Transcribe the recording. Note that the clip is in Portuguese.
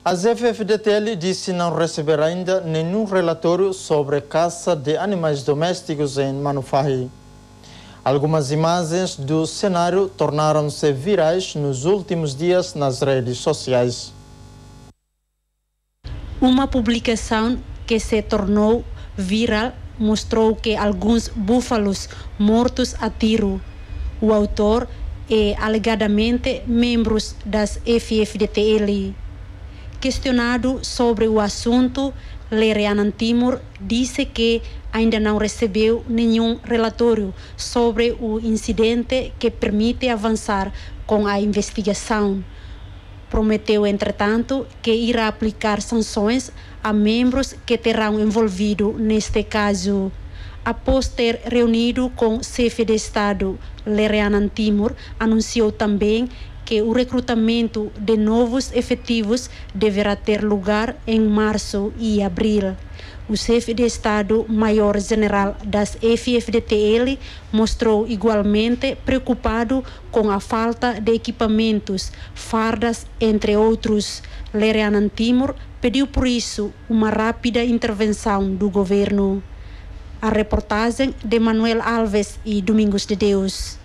A F-FDTL disse não receber ainda nenhum relatório sobre caça de animais domésticos em Manufahi. Algumas imagens do cenário tornaram-se virais nos últimos dias nas redes sociais. Uma publicação que se tornou viral mostrou que alguns búfalos mortos a tiro. O autor é alegadamente membros das F-FDTL. Questionado sobre o assunto, Lere disse que ainda não recebeu nenhum relatório sobre o incidente que permite avançar com a investigação. Prometeu, entretanto, que irá aplicar sanções a membros que terão envolvido neste caso. Após ter reunido com o chefe de Estado, Lere anunciou também que o recrutamento de novos efetivos deverá ter lugar em março e abril. O chefe de Estado-Maior-General das F-FDTL mostrou igualmente preocupado com a falta de equipamentos, fardas, entre outros. Lere pediu por isso uma rápida intervenção do governo. A reportagem de Manuel Alves e Domingos de Deus.